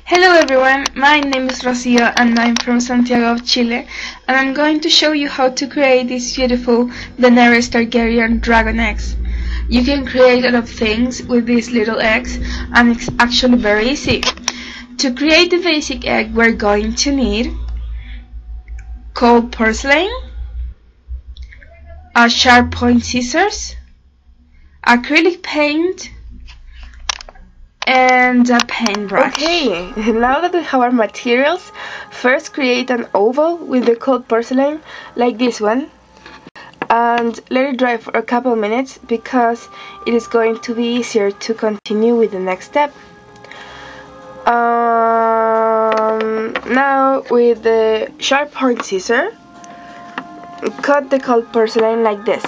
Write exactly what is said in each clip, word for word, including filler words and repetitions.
Hello everyone, my name is Rocio and I'm from Santiago of Chile, and I'm going to show you how to create this beautiful Daenerys Targaryen dragon eggs. You can create a lot of things with these little eggs, and it's actually very easy. To create the basic egg, we're going to need cold porcelain, a sharp point scissors, acrylic paint, and a paintbrush. Okay, now that we have our materials, first create an oval with the cold porcelain like this one and let it dry for a couple minutes because it is going to be easier to continue with the next step. Um, now with the sharp point scissor, cut the cold porcelain like this.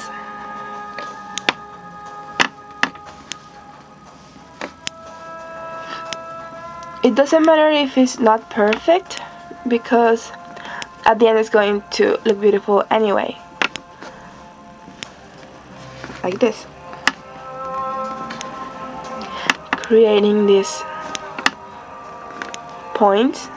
It doesn't matter if it's not perfect because at the end it's going to look beautiful anyway. Like this. Creating these points.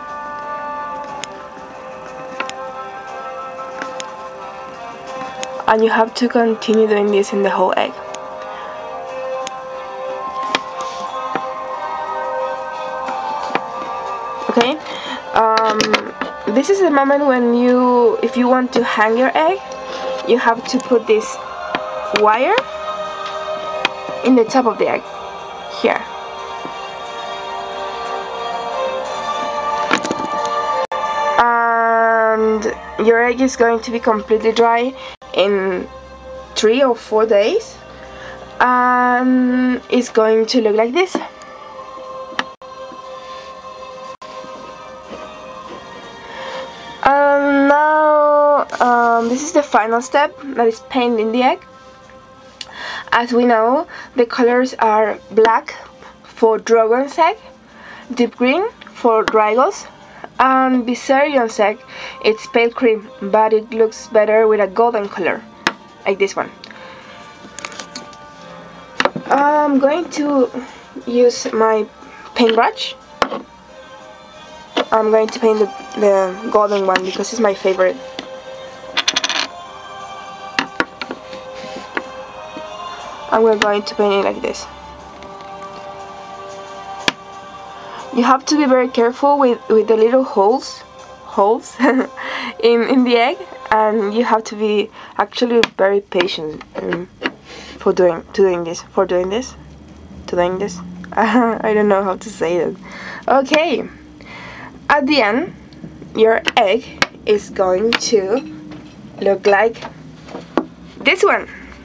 And you have to continue doing this in the whole egg. Okay, um, this is the moment when you, if you want to hang your egg, you have to put this wire in the top of the egg, here. And your egg is going to be completely dry in three or four days, and it's going to look like this. Um, now, um, this is the final step, that is painting the egg. As we know, the colors are black for dragon's egg, deep green for Rhaegos, and Viserion's egg, it's pale cream, but it looks better with a golden color, like this one. I'm going to use my paintbrush. I'm going to paint the, the golden one because it's my favorite. And we're going to paint it like this. You have to be very careful with, with the little holes holes in, in the egg, and you have to be actually very patient um, for doing to doing this for doing this to doing this. I don't know how to say it. Okay. At the end, your egg is going to look like this one.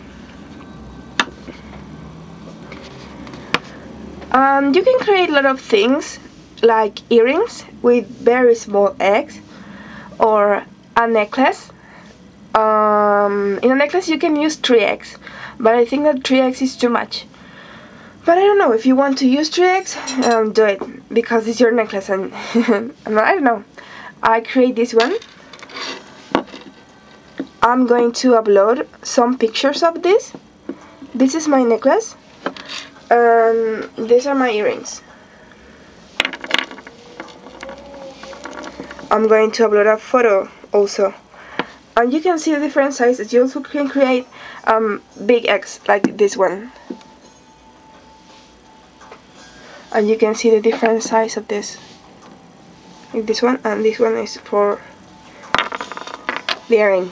Um, you can create a lot of things like earrings with very small eggs, or a necklace. Um, in a necklace you can use three eggs, but I think that three eggs is too much. But I don't know, if you want to use three eggs, um, do it, because it's your necklace, and I don't know. I create this one. I'm going to upload some pictures of this. This is my necklace, and these are my earrings. I'm going to upload a photo also. And you can see the different sizes. You also can create um, big eggs like this one. And you can see the different size of this, like this one, and this one is for the earring.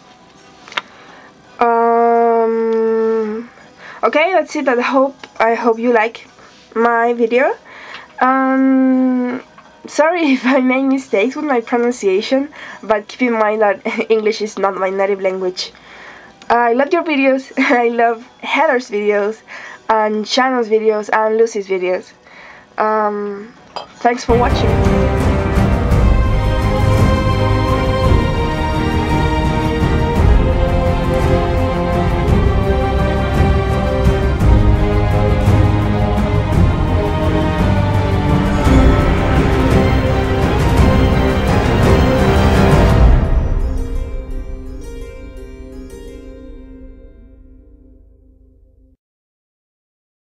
Um, okay, that's it. I hope I hope you like my video. Um, sorry if I make mistakes with my pronunciation, but keep in mind that English is not my native language. I love your videos. I love Heather's videos, and Shannon's videos, and Lucy's videos. Um, thanks for watching.